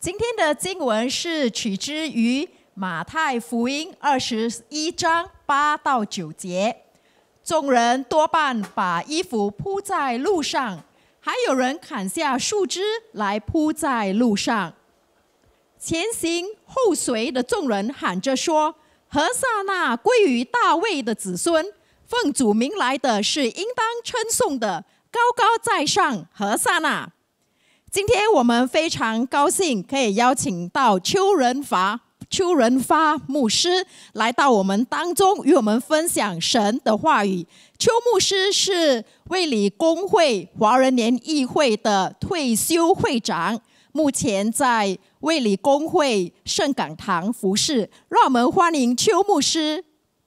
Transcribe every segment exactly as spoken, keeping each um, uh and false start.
今天的经文是取之于马太福音二十一章八到九节。众人多半把衣服铺在路上，还有人砍下树枝来铺在路上。前行后随的众人喊着说：何撒那归于大卫的子孙，奉主名来的是应当称颂的，高高在上，何撒那。今天我们非常高兴可以邀请到邱仁发邱仁发牧师来到我们当中，与我们分享神的话语。邱牧师是卫理公会华人联谊会的退休会长，目前在卫理公会圣港堂服侍。让我们欢迎邱牧师。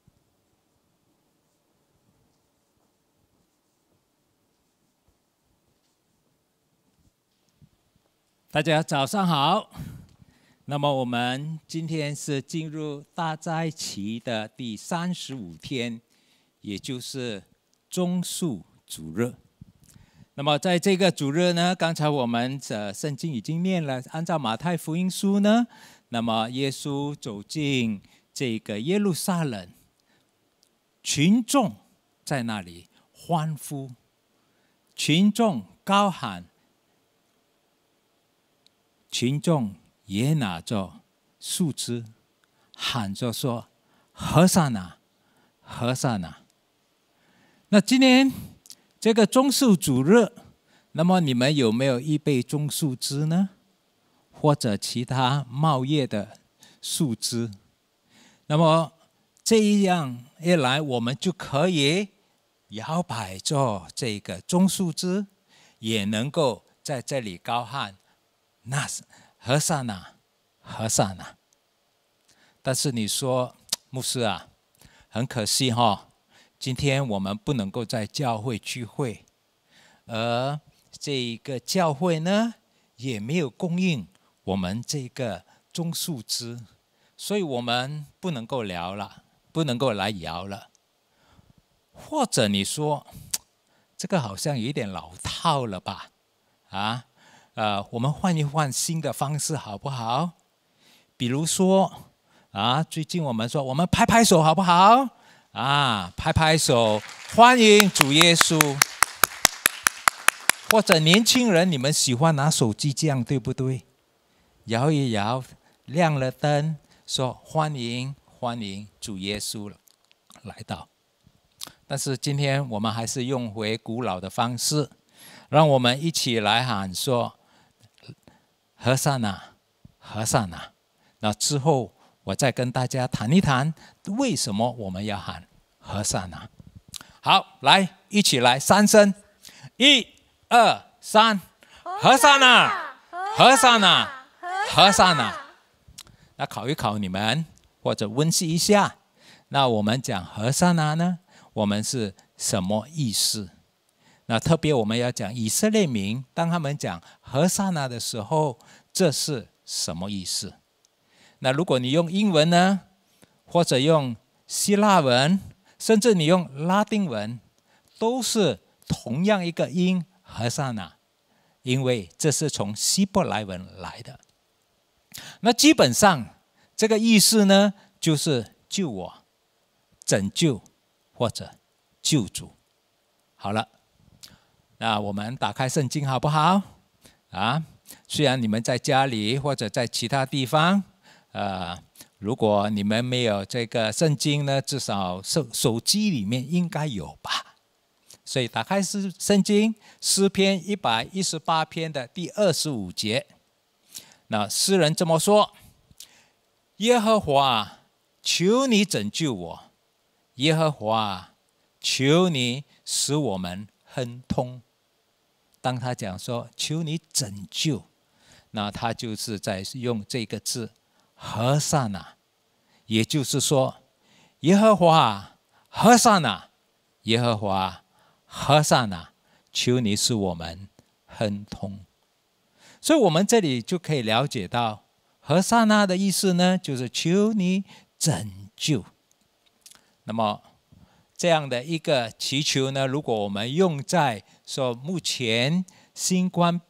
大家早上好。那么我们今天是进入大斋期的第三十五天，也就是棕树主日。那么在这个主日呢，刚才我们的圣经已经念了，按照马太福音书呢，那么耶稣走进这个耶路撒冷，群众在那里欢呼，群众高喊，群众也拿着树枝喊着说：何撒那，何撒那。那今天这个棕树主日，那么你们有没有预备棕树枝呢？或者其他茂叶的树枝？那么这样一来，我们就可以摇摆着这个棕树枝，也能够在这里高喊那是何撒那，何撒那。但是你说，牧师啊，很可惜哈、哦，今天我们不能够在教会聚会，而这个教会呢，也没有供应我们这个棕树枝，所以我们不能够聊了，不能够来摇了。或者你说，这个好像有一点老套了吧？啊？呃，我们换一换新的方式好不好？比如说啊，最近我们说我们拍拍手好不好？啊，拍拍手，欢迎主耶稣。或者年轻人，你们喜欢拿手机这样，对不对？摇一摇，亮了灯，说欢迎欢迎主耶稣来到。但是今天我们还是用回古老的方式，让我们一起来喊说：何撒那，何撒那。那之后我再跟大家谈一谈，为什么我们要喊何撒那。好，来，一起来三声，一二三，何撒那，何撒那，何撒那。那考一考你们，或者温习一下，那我们讲何撒那呢，我们是什么意思？那特别我们要讲以色列民，当他们讲何撒那的时候，这是什么意思？那如果你用英文呢，或者用希腊文，甚至你用拉丁文，都是同样一个音何撒那，因为这是从希伯来文来的。那基本上这个意思呢，就是救我、拯救或者救主。好了。那我们打开圣经好不好？啊，虽然你们在家里或者在其他地方，呃，如果你们没有这个圣经呢，至少手手机里面应该有吧。所以打开诗圣经诗篇一百一十八篇的第二十五节，那诗人这么说：耶和华，求你拯救我；耶和华，求你使我们亨通。当他讲说求你拯救，那他就是在用这个字何撒那，也就是说耶和华何撒那，耶和华何撒那，求你使我们亨通。所以我们这里就可以了解到何撒那的意思呢，就是求你拯救。那么这样的一个祈求呢，如果我们用在说目前新冠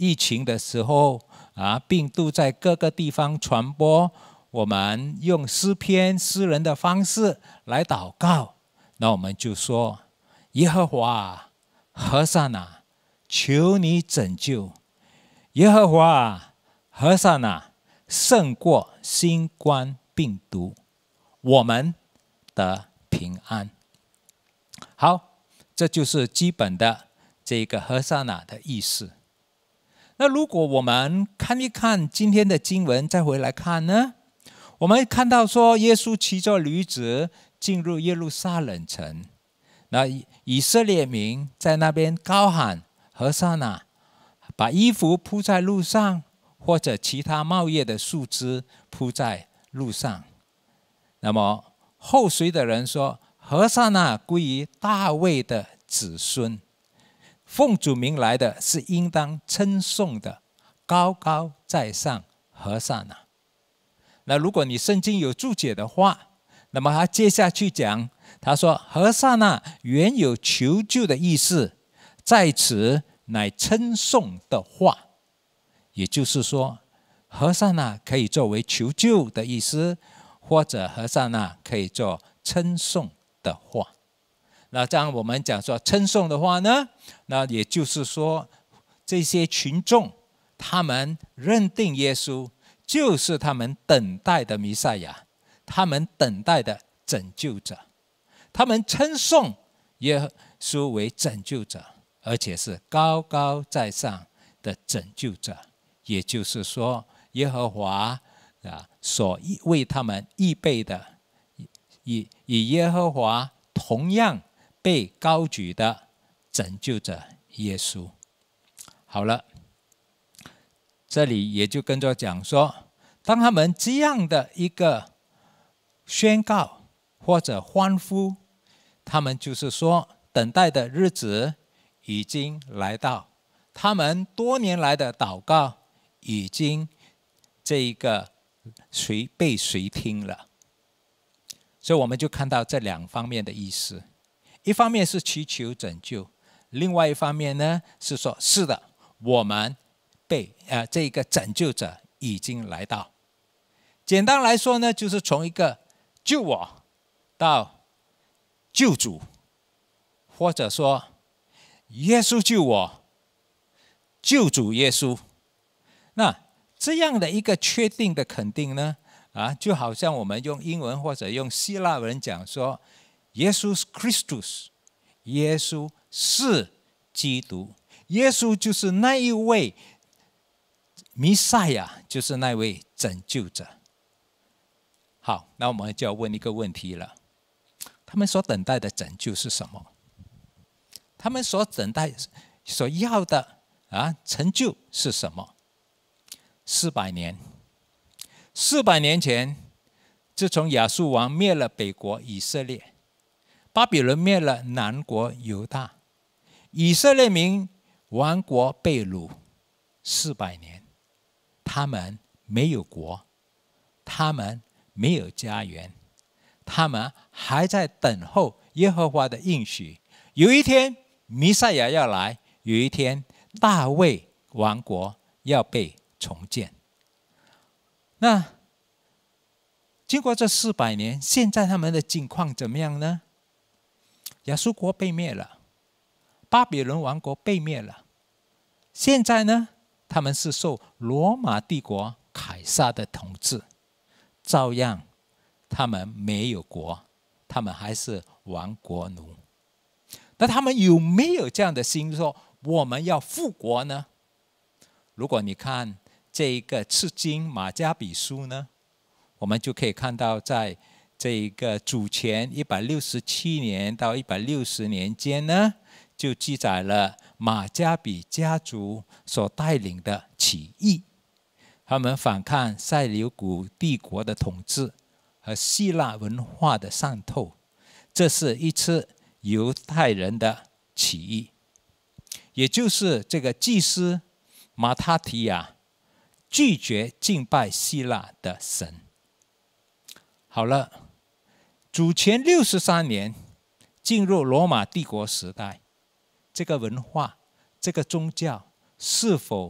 疫情的时候啊，病毒在各个地方传播，我们用诗篇诗人的方式来祷告，那我们就说：耶和华，何塞那，求你拯救；耶和华，何塞那，胜过新冠病毒，我们得平安。好，这就是基本的这个何塞那的意思。那如果我们看一看今天的经文，再回来看呢，我们看到说，耶稣骑着驴子进入耶路撒冷城，那以色列民在那边高喊何塞那，把衣服铺在路上，或者其他茂叶的树枝铺在路上。那么后随的人说，何塞那归于大卫的子孙，奉主名来的是应当称颂的，高高在上何塞那。那如果你圣经有注解的话，那么他接下去讲，他说何塞那原有求救的意思，在此乃称颂的话，也就是说何塞那可以作为求救的意思，或者何塞那可以做称颂的话。那这样我们讲说称颂的话呢，那也就是说这些群众他们认定耶稣就是他们等待的弥赛亚，他们等待的拯救者，他们称颂耶稣为拯救者，而且是高高在上的拯救者，也就是说耶和华所为他们预备的，以以耶和华同样被高举的拯救者耶稣。好了，这里也就跟着讲说，当他们这样的一个宣告或者欢呼，他们就是说等待的日子已经来到，他们多年来的祷告已经这一个谁被谁听了。所以我们就看到这两方面的意思，一方面是祈求拯救，另外一方面呢是说，是的，我们被、呃、这个拯救者已经来到。简单来说呢，就是从一个救我到救主，或者说耶稣救我，救主耶稣。那这样的一个确定的肯定呢，啊，就好像我们用英文或者用希腊文讲说，耶稣 Christus， 耶稣是基督，耶稣就是那一位弥赛亚，就是那位拯救者。好，那我们就要问一个问题了，他们所等待的拯救是什么？他们所等待所要的啊成就是什么？四百年四百年前，自从亚述王灭了北国以色列，巴比伦灭了南国犹大，以色列民亡国被掳四百年，他们没有国，他们没有家园，他们还在等候耶和华的应许。有一天弥赛亚要来，有一天大卫王国要被重建。那经过这四百年，现在他们的境况怎么样呢？亚述国被灭了，巴比伦王国被灭了，现在呢，他们是受罗马帝国凯撒的统治，照样他们没有国，他们还是亡国奴。那他们有没有这样的心说我们要复国呢？如果你看这一个次经马加比书呢，我们就可以看到，在这一个主前一百六十七年到一百六十年间呢，就记载了马加比家族所带领的起义，他们反抗塞琉古帝国的统治和希腊文化的渗透，这是一次犹太人的起义，也就是这个祭司马他提亚拒绝敬拜希腊的神。好了，主前六十三年进入罗马帝国时代，这个文化这个宗教是否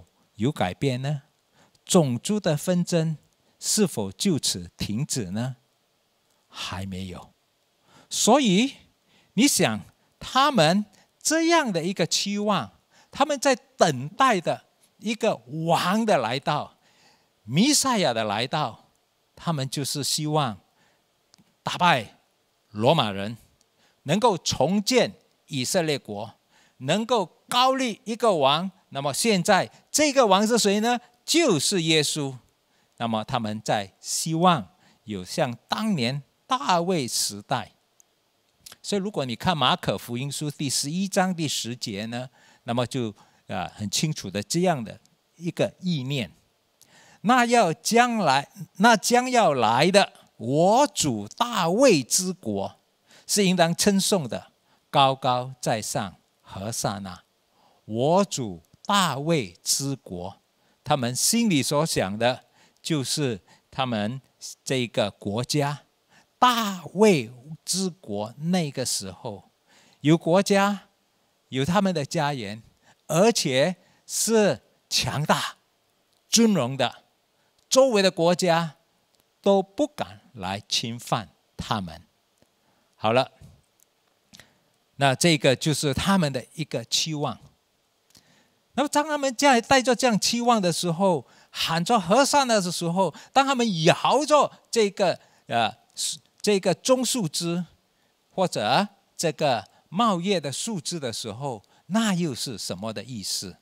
有改变呢？种族的纷争是否就此停止呢？还没有。所以你想，他们这样的一个期望，他们在等待的一个王的来到，弥赛亚的来到，他们就是希望打败罗马人，能够重建以色列国，能够高立一个王。那么现在这个王是谁呢？就是耶稣。那么他们在希望有像当年大卫时代。所以如果你看马可福音书第十一章第十节呢，那么就、呃、很清楚的这样的一个意念。那要将来，那将要来的我主大卫之国，是应当称颂的，高高在上，何塞那。我主大卫之国，他们心里所想的就是他们这个国家大卫之国。那个时候有国家，有他们的家园，而且是强大尊荣的，周围的国家都不敢来侵犯他们。好了，那这个就是他们的一个期望。那么当他们这样带着这样期望的时候，喊着和散那的时候，当他们摇着这个呃这个棕树枝或者这个茂叶的树枝的时候，那又是什么的意思？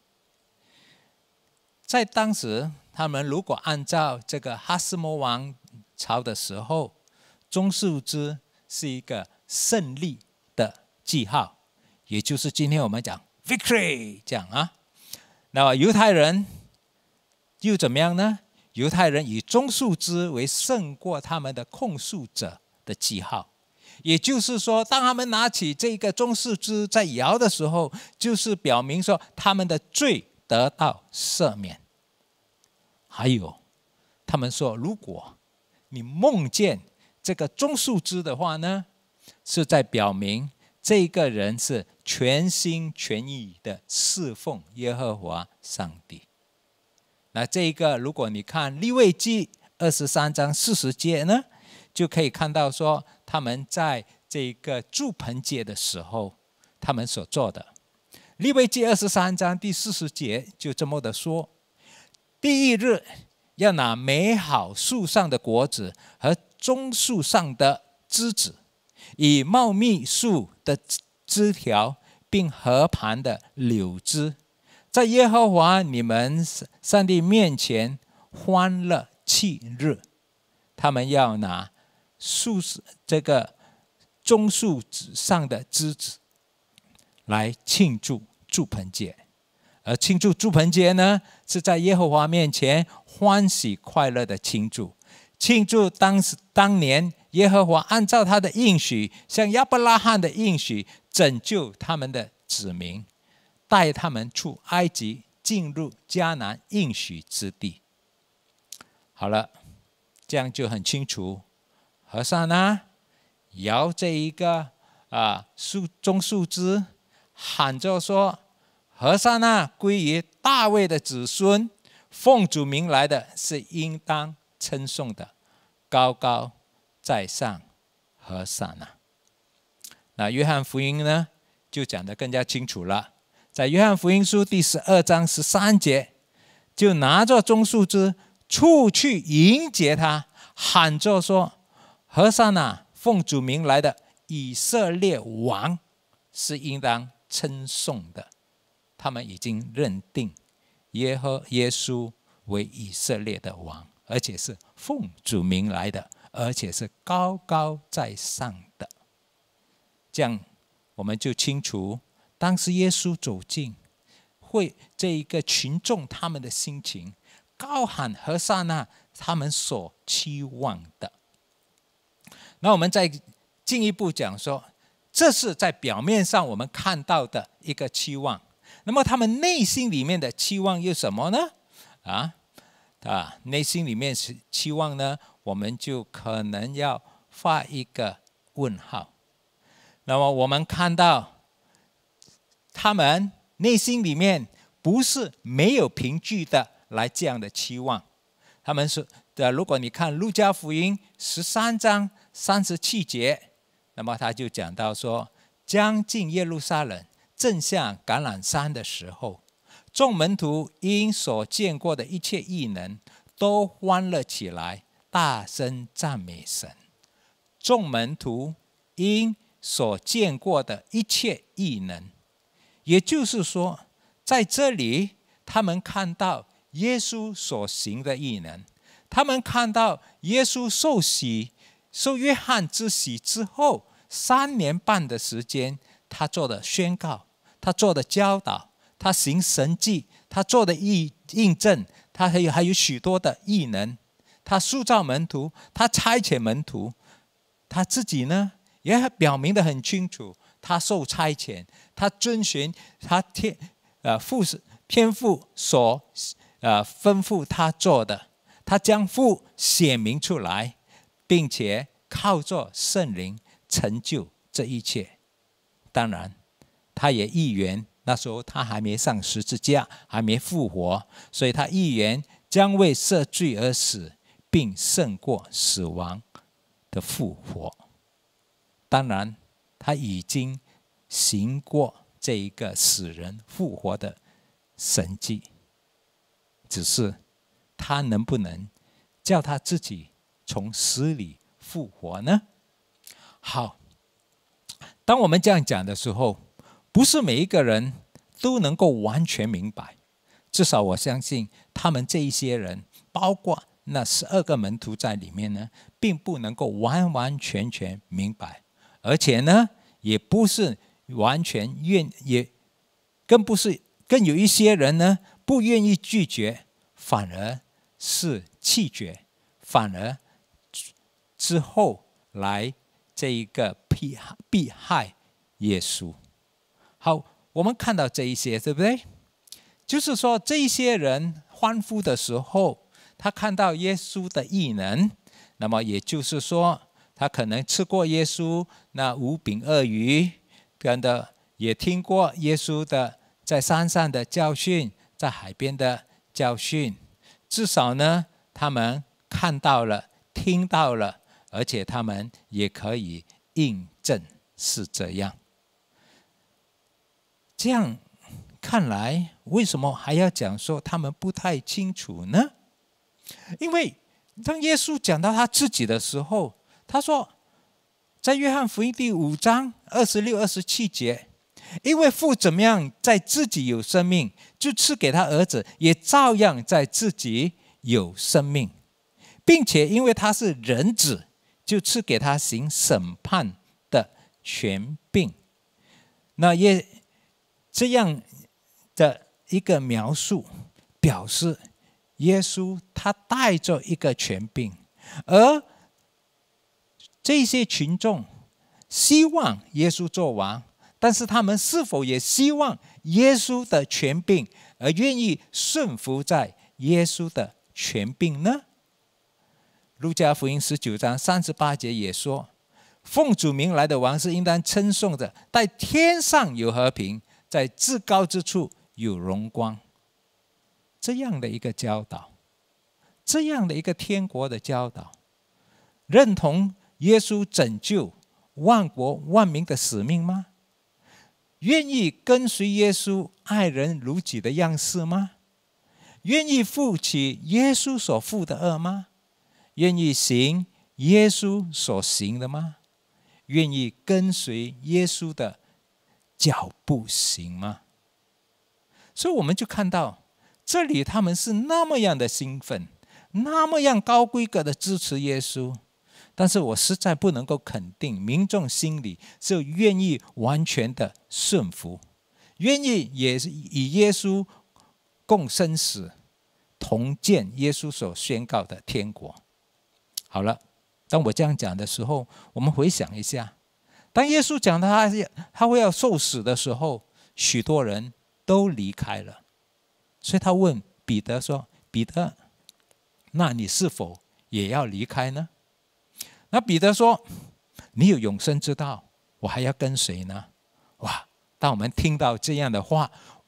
在当时，他们如果按照这个哈斯摩王朝的时候，棕树枝是一个胜利的记号，也就是今天我们讲 victory 这样啊。那么犹太人又怎么样呢？犹太人以棕树枝为胜过他们的控诉者的记号，也就是说，当他们拿起这个棕树枝在摇的时候，就是表明说他们的罪得到赦免。还有，他们说，如果你梦见这个棕树枝的话呢，是在表明这个人是全心全意的侍奉耶和华上帝。那这个如果你看利未记二十三章四十节呢，就可以看到说他们在这个住棚节的时候他们所做的。利未记二十三章第四十节就这么的说，第一日要拿美好树上的果子和棕树上的枝子，以茂密树的枝条并河旁的柳枝，在耶和华你们上帝面前欢乐七日。他们要拿树这个棕树上的枝子来庆祝住棚节。而庆祝住棚节呢，是在耶和华面前欢喜快乐的庆祝，庆祝当时当年耶和华按照他的应许，像亚伯拉罕的应许，拯救他们的子民，带他们出埃及，进入迦南应许之地。好了，这样就很清楚。和散那摇这一个啊树棕树枝，喊着说，和散那归于大卫的子孙，奉主名来的是应当称颂的，高高在上，和散那。那约翰福音呢，就讲得更加清楚了。在约翰福音书第十二章十三节，就拿着棕树枝出去迎接他，喊着说，和散那，奉主名来的以色列王是应当称颂的。他们已经认定耶和耶稣为以色列的王，而且是奉主名来的，而且是高高在上的。这样我们就清楚，当时耶稣走近，会这一个群众他们的心情，高喊和散那，他们所期望的。那我们再进一步讲说，这是在表面上我们看到的一个期望。那么他们内心里面的期望又什么呢？啊啊，内心里面是期望呢，我们就可能要画一个问号。那么我们看到他们内心里面不是没有凭据的来这样的期望。他们说的，如果你看路加福音十三章三十七节，那么他就讲到说，将近耶路撒冷正向橄榄山的时候，众门徒因所见过的一切异能都欢乐起来，大声赞美神。众门徒因所见过的一切异能，也就是说，在这里他们看到耶稣所行的异能，他们看到耶稣受洗，受约翰之洗之后三年半的时间，他做的宣告，他做的教导，他行神迹，他做的印证，他还有还有许多的异能，他塑造门徒，他差遣门徒，他自己呢也表明得很清楚，他受差遣，他遵循他天呃父天父所呃吩咐他做的，他将父显明出来，并且靠着圣灵成就这一切。当然他也预言，那时候他还没上十字架，还没复活，所以他预言将为赦罪而死，并胜过死亡的复活。当然他已经行过这一个死人复活的神迹，只是他能不能叫他自己从死里复活呢？好，当我们这样讲的时候，不是每一个人都能够完全明白，至少我相信他们这一些人，包括那十二个门徒在里面呢，并不能够完完全全明白，而且呢，也不是完全愿，也更不是，更有一些人呢，不愿意拒绝，反而是弃绝，反而之后来这一个迫迫害耶稣。好，我们看到这一些，对不对？就是说，这一些人欢呼的时候，他看到耶稣的异能，那么也就是说，他可能吃过耶稣那五饼二鱼，跟的也听过耶稣的在山上的教训，在海边的教训，至少呢，他们看到了，听到了，而且他们也可以印证是这样。这样看来，为什么还要讲说他们不太清楚呢？因为当耶稣讲到他自己的时候，他说，在约翰福音第五章二十六、二十七节，因为父怎么样在自己有生命，就赐给他儿子，也照样在自己有生命，并且因为他是人子，就赐给他行审判的权柄。那也这样的一个描述，表示耶稣他带着一个权柄，而这些群众希望耶稣做王，但是他们是否也希望耶稣的权柄，而愿意顺服在耶稣的权柄呢？路加福音十九章三十八节也说，奉主名来的王是应当称颂的，在天上有和平，在至高之处有荣光。这样的一个教导，这样的一个天国的教导，认同耶稣拯救万国万民的使命吗？愿意跟随耶稣爱人如己的样式吗？愿意负起耶稣所负的恶吗？愿意行耶稣所行的吗？愿意跟随耶稣的脚步行吗？所以我们就看到这里他们是那么样的兴奋，那么样高规格的支持耶稣，但是我实在不能够肯定民众心里是愿意完全的顺服，愿意也是以耶稣共生死，同见耶稣所宣告的天国。好了，当我这样讲的时候，我们回想一下，当耶稣讲他他会要受死的时候，许多人都离开了，所以他问彼得说，彼得，那你是否也要离开呢？那彼得说，你有永生之道，我还要跟谁呢？哇，当我们听到这样的话，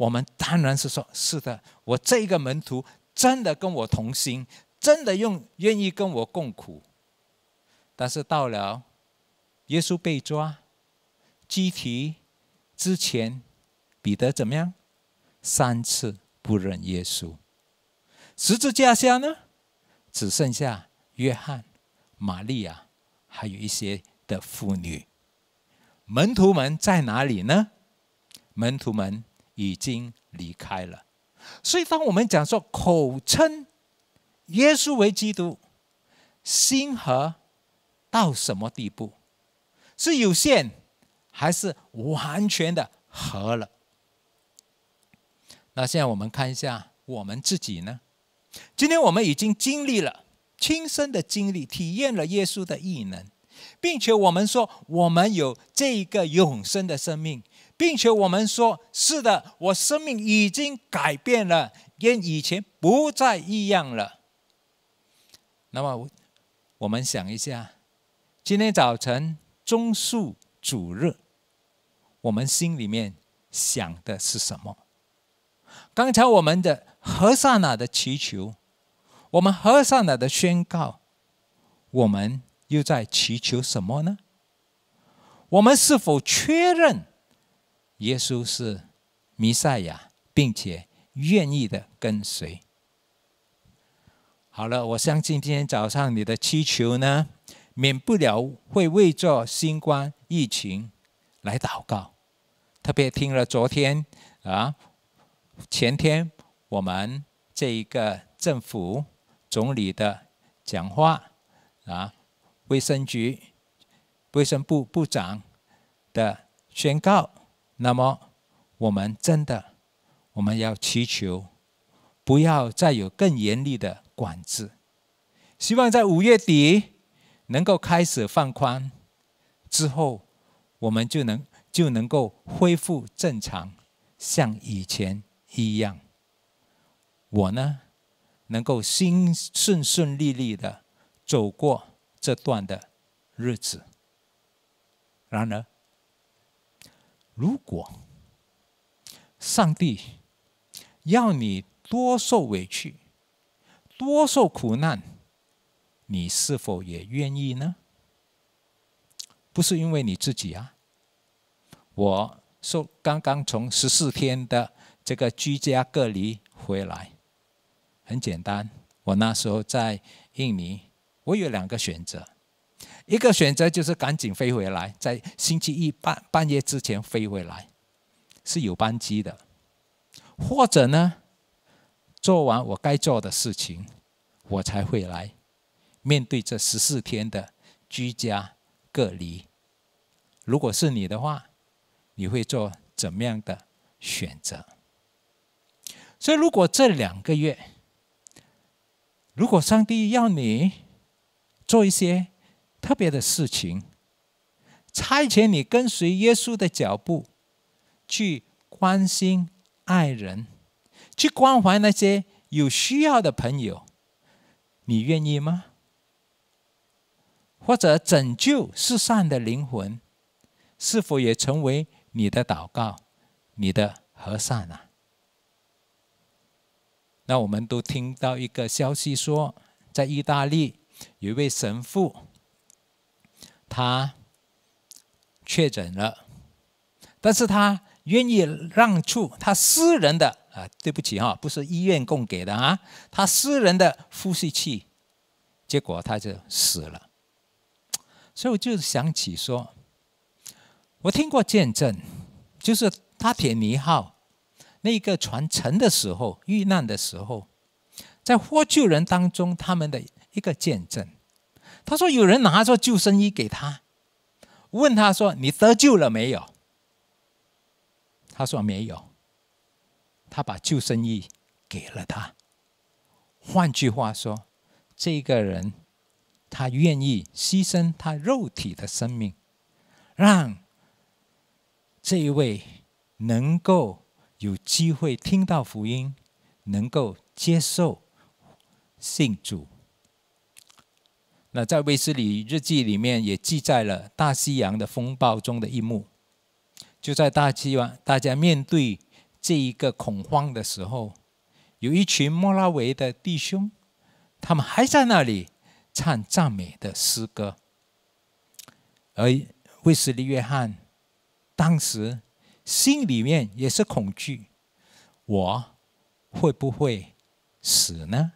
我们当然是说，是的，我这一个门徒真的跟我同心，真的用愿意跟我共苦。但是到了耶稣被抓鸡啼之前，彼得怎么样？三次不认耶稣。十字架下呢，只剩下约翰、玛利亚，还有一些的妇女。门徒们在哪里呢？门徒们已经离开了。所以当我们讲说口称耶稣为基督，心和到什么地步？是有限还是完全的合了？那现在我们看一下我们自己呢？今天我们已经经历了，亲身的经历，体验了耶稣的异能，并且我们说我们有这一个永生的生命，并且我们说是的，我生命已经改变了，跟以前不再一样了。那么我们想一下，今天早晨棕树主日，我们心里面想的是什么？刚才我们的和散那的祈求，我们和散那的宣告，我们又在祈求什么呢？我们是否确认耶稣是弥赛亚，并且愿意的跟随？好了，我相信今天早上你的祈求呢，免不了会为着新冠疫情来祷告。特别听了昨天啊，前天我们这一个政府总理的讲话啊，卫生局卫生部部长的宣告，那么我们真的我们要祈求，不要再有更严厉的管制。希望在五月底能够开始放宽，之后我们就能就能够恢复正常，像以前一样。我呢，能够心顺顺利利的走过这段的日子。然而，如果上帝要你多受委屈，多受苦难，你是否也愿意呢？不是因为你自己啊。我受刚刚从十四天的这个居家隔离回来，很简单，我那时候在印尼，我有两个选择，一个选择就是赶紧飞回来，在星期一 半, 半夜之前飞回来，是有班机的，或者呢，做完我该做的事情，我才回来，面对这十四天的居家隔离。如果是你的话，你会做怎么样的选择？所以如果这两个月，如果上帝要你做一些特别的事情，差遣你跟随耶稣的脚步，去关心爱人，去关怀那些有需要的朋友，你愿意吗？或者拯救世上的灵魂，是否也成为你的祷告，你的和散啊？那我们都听到一个消息说，在意大利有一位神父，他确诊了，但是他愿意让出他私人的啊，对不起哈，不是医院供给的啊，他私人的呼吸器，结果他就死了。所以我就想起说，我听过见证，就是塔铁尼号那个船沉的时候，遇难的时候，在获救人当中，他们的一个见证，他说有人拿着救生衣给他，问他说你得救了没有？他说没有，他把救生衣给了他。换句话说，这个人他愿意牺牲他肉体的生命，让这一位能够有机会听到福音，能够接受信主。那在卫斯理日记里面也记载了大西洋的风暴中的一幕，就在大西洋大家面对这一个恐慌的时候，有一群摩拉维的弟兄，他们还在那里唱赞美的诗歌。而卫斯理约翰当时心里面也是恐惧，我会不会死呢？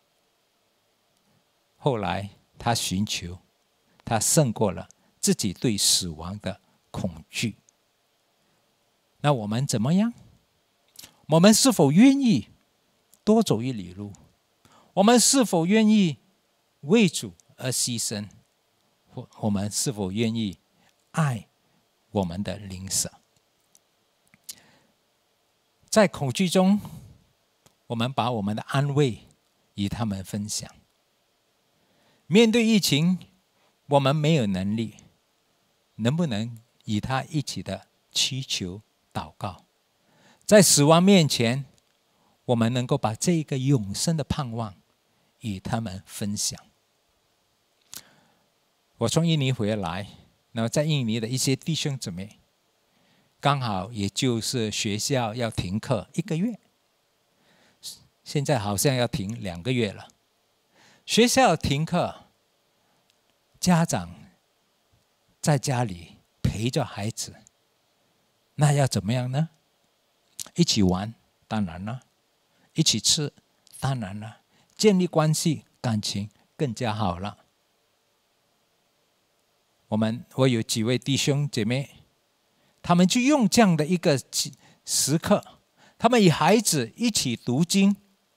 后来他寻求，他胜过了自己对死亡的恐惧。那我们怎么样？我们是否愿意多走一里路？我们是否愿意为主而牺牲？我们是否愿意爱我们的邻舍？在恐惧中，我们把我们的安慰与他们分享。面对疫情，我们没有能力，能不能与他一起的祈求祷告？在死亡面前，我们能够把这一个永生的盼望与他们分享。我从印尼回来，然后在印尼的一些弟兄姊妹，刚好也就是学校要停课一个月，现在好像要停两个月了。学校停课，家长在家里陪着孩子，那要怎么样呢？一起玩，当然了；一起吃，当然了；建立关系、感情更加好了。我们我有几位弟兄姐妹，他们就用这样的一个时刻，他们与孩子一起读经，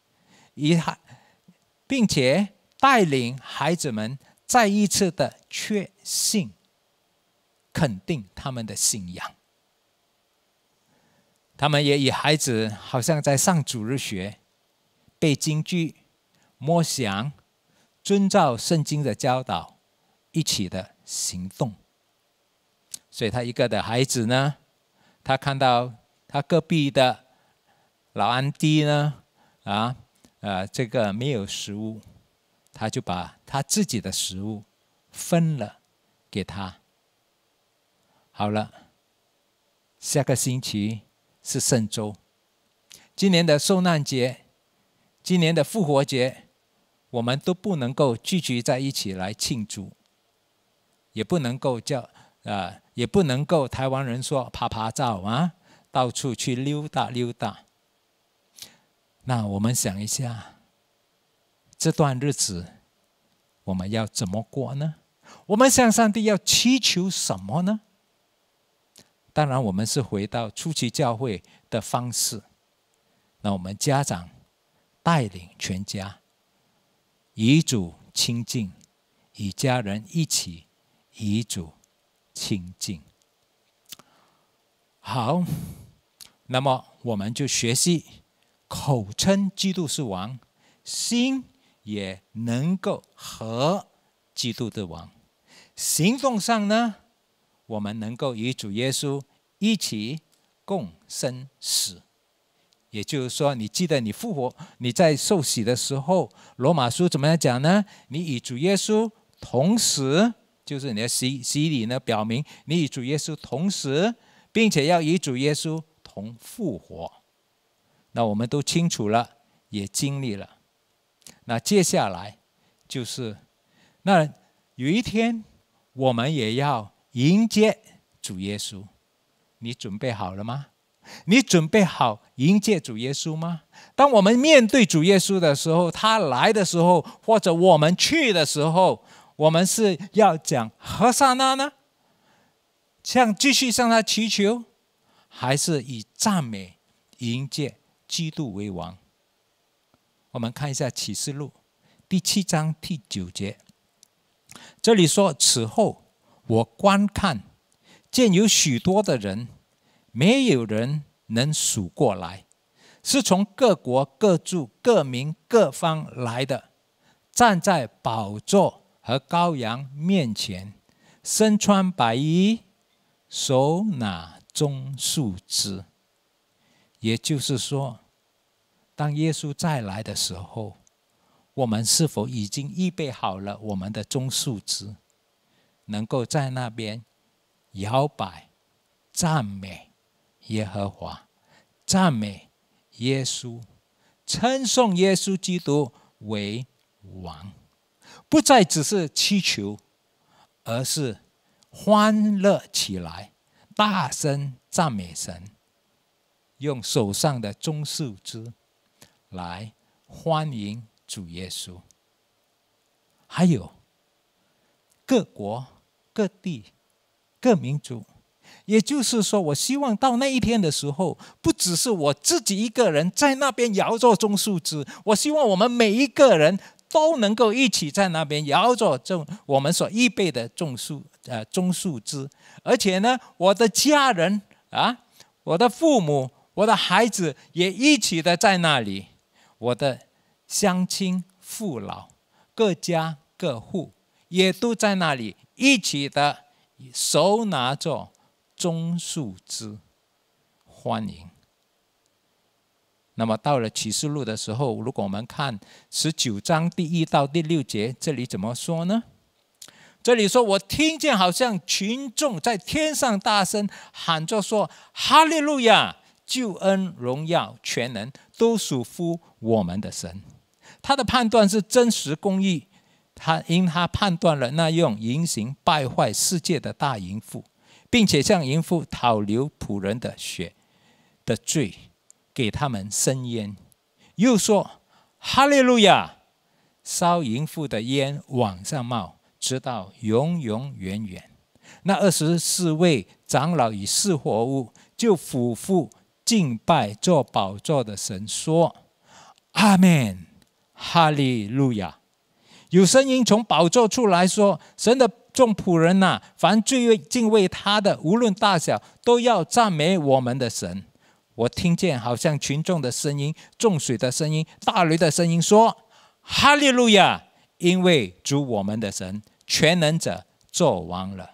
并且带领孩子们再一次的确信、肯定他们的信仰。他们也与孩子好像在上主日学，背经句、默想、遵照圣经的教导，一起的行动。所以他一个的孩子呢，他看到他隔壁的老安迪呢，啊，呃，这个没有食物，他就把他自己的食物分了给他。好了，下个星期是圣周，今年的受难节，今年的复活节，我们都不能够聚集在一起来庆祝，也不能够叫呃，也不能够台湾人说拍拍照啊，到处去溜达溜达。那我们想一下，这段日子我们要怎么过呢？我们向上帝要祈求什么呢？当然我们是回到初期教会的方式，那我们家长带领全家与主亲近，与家人一起与主亲近。好，那么我们就学习口称基督是王，心也能够和基督的王。行动上呢，我们能够与主耶稣一起共生死。也就是说，你记得你复活，你在受洗的时候，罗马书怎么样讲呢？你与主耶稣同时，就是你的洗洗礼呢，表明你与主耶稣同时，并且要与主耶稣同复活。那我们都清楚了，也经历了。那接下来就是，那有一天我们也要迎接主耶稣。你准备好了吗？你准备好迎接主耶稣吗？当我们面对主耶稣的时候，他来的时候，或者我们去的时候，我们是要讲何塞那呢？像继续向他祈求，还是以赞美迎接基督为王？我们看一下启示录第七章第九节，这里说：此后我观看，见有许多的人，没有人能数过来，是从各国各族各民各方来的，站在宝座和羔羊面前，身穿白衣，手拿棕树枝。也就是说，当耶稣再来的时候，我们是否已经预备好了我们的棕树枝，能够在那边摇摆赞美耶和华， 赞美耶稣，称颂耶稣基督为王，不再只是祈求，而是欢乐起来，大声赞美神，用手上的棕树枝来欢迎主耶稣。还有各国各地各民族，也就是说，我希望到那一天的时候，不只是我自己一个人在那边摇着棕树枝，我希望我们每一个人都能够一起在那边摇着我们所预备的棕树呃棕树枝，而且呢，我的家人啊，我的父母，我的孩子也一起的在那里，我的乡亲父老各家各户也都在那里一起的手拿着棕树枝欢迎。那么到了启示录的时候，如果我们看十九章第一到第六节，这里怎么说呢？这里说，我听见好像群众在天上大声喊着说，哈利路亚，救恩荣耀全能都属乎我们的神。他的判断是真实公义，他因他判断了那用淫行败坏世界的大淫妇，并且向淫妇讨流仆人的血的罪，给他们伸冤。又说，哈利路亚，烧淫妇的烟往上冒，直到永永远远。那二十四位长老与四活物就俯伏敬拜做宝座的神，说，阿们，哈利路亚。有声音从宝座出来说，神的众仆人啊，凡最敬畏他的，无论大小，都要赞美我们的神。我听见好像群众的声音，众水的声音，大雷的声音，说，哈利路亚，因为主我们的神全能者作王了。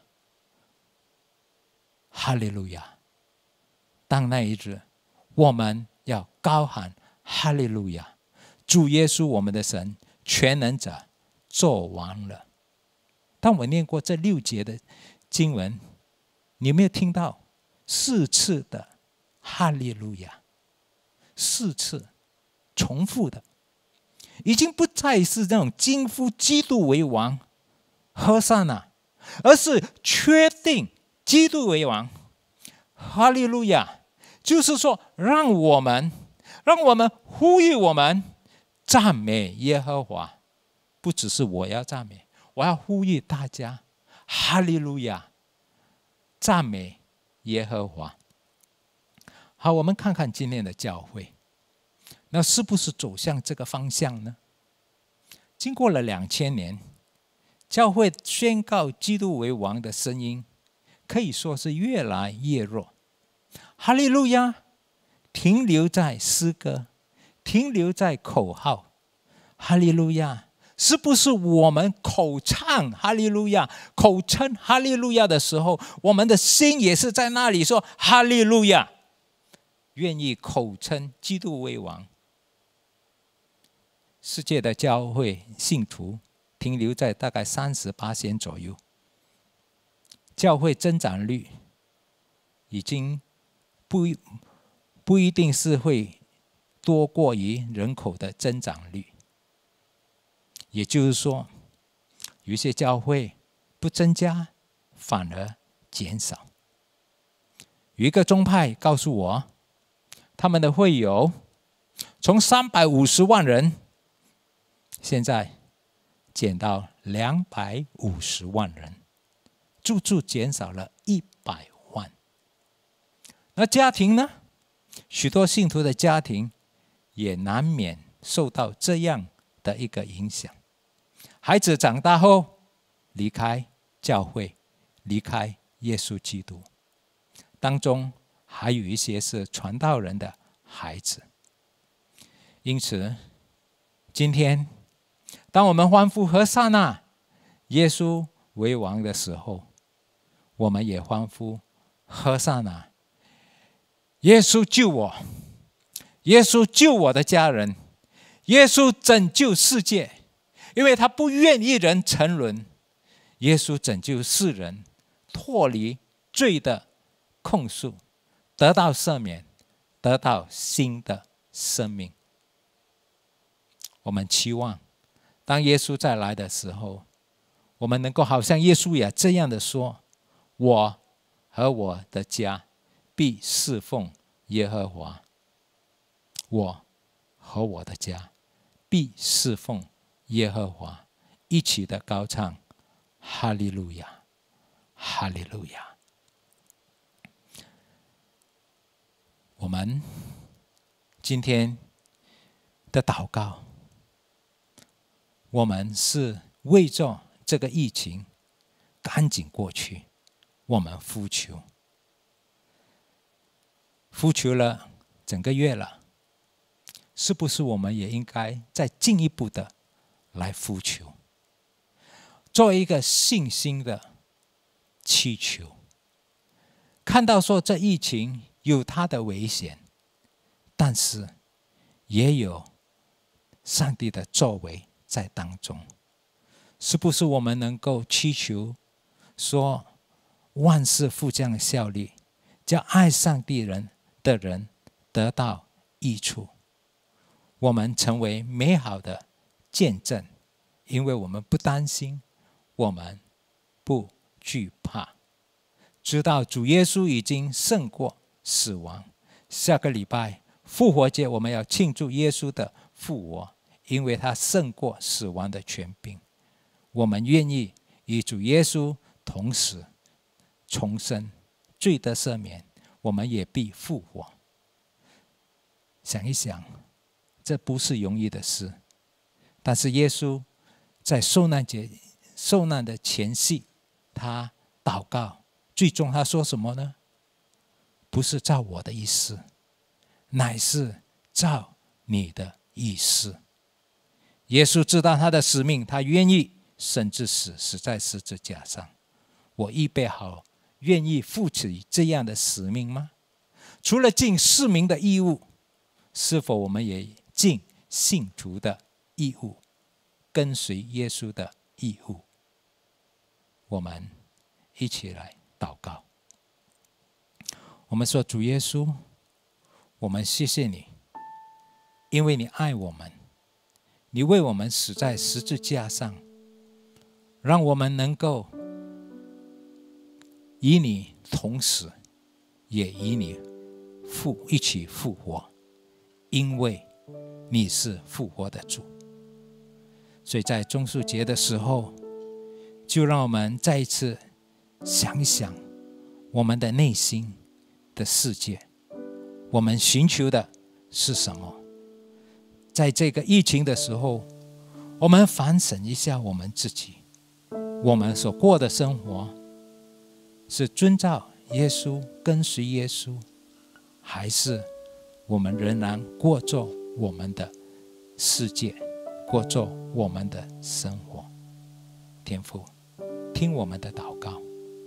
哈利路亚。当那一日，我们要高喊哈利路亚，主耶稣我们的神全能者作王了。当我念过这六节的经文，你有没有听到四次的哈利路亚？四次重复的，已经不再是那种惊呼基督为王和散那，而是确定基督为王。哈利路亚就是说，让我们让我们呼吁我们赞美耶和华。不只是我要赞美，我要呼吁大家哈利路亚，赞美耶和华。好，我们看看今天的教会，那是不是走向这个方向呢？经过了两千年，教会宣告基督为王的声音可以说是越来越弱。哈利路亚停留在诗歌，停留在口号。哈利路亚是不是我们口唱哈利路亚，口称哈利路亚的时候，我们的心也是在那里说哈利路亚，愿意口称基督为王。世界的教会信徒停留在大概三十八%左右，教会增长率已经不不一定是会多过于人口的增长率。也就是说，有一些教会不增加，反而减少。有一个宗派告诉我，他们的会友从三百五十万人，现在减到两百五十万人，足足减少了一百万。那家庭呢？许多信徒的家庭也难免受到这样的一个影响。孩子长大后离开教会，离开耶稣基督，当中还有一些是传道人的孩子。因此今天当我们欢呼和散那耶稣为王的时候，我们也欢呼和散那耶稣救我，耶稣救我的家人，耶稣拯救世界。因为他不愿一人沉沦，耶稣拯救世人脱离罪的控诉，得到赦免， 得到新的生命。我们期望当耶稣再来的时候，我们能够好像耶稣也这样的说，我和我的家必侍奉耶和华，我和我的家必侍奉耶和华，一起的高唱哈利路亚，哈利路亚。我们今天的祷告，我们是为着这个疫情赶紧过去，我们呼求，呼求了整个月了，是不是我们也应该再进一步的来呼求，做一个信心的祈求？看到说这疫情有它的危险，但是也有上帝的作为在当中。是不是我们能够祈求说万事互相效力，叫爱上帝人的人得到益处，我们成为美好的见证，因为我们不担心，我们不惧怕，知道主耶稣已经胜过死亡。下个礼拜复活节我们要庆祝耶稣的复活，因为他胜过死亡的权柄。我们愿意与主耶稣同死重生，罪得赦免，我们也必复活。想一想，这不是容易的事，但是耶稣在受难节受难的前夕，他祷告，最终他说什么呢？不是照我的意思，乃是照你的意思。耶稣知道他的使命，他愿意甚至死，死在十字架上。我预备好愿意负起这样的使命吗？除了尽市民的义务，是否我们也尽信徒的义务，跟随耶稣的义务？我们一起来祷告。我们说，主耶稣，我们谢谢你，因为你爱我们，你为我们死在十字架上，让我们能够与你同死，也与你复一起复活，因为你是复活的主。所以在中秋节的时候，就让我们再一次想一想我们的内心的世界，我们寻求的是什么？在这个疫情的时候，我们反省一下我们自己，我们所过的生活是遵照耶稣，跟随耶稣，还是我们仍然过着我们的世界，过着我们的生活？天父，听我们的祷告，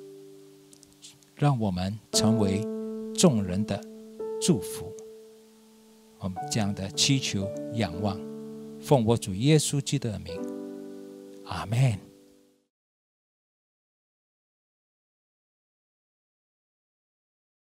让我们成为众人的祝福。我们这样的祈求仰望，奉我主耶稣基督的名，阿们。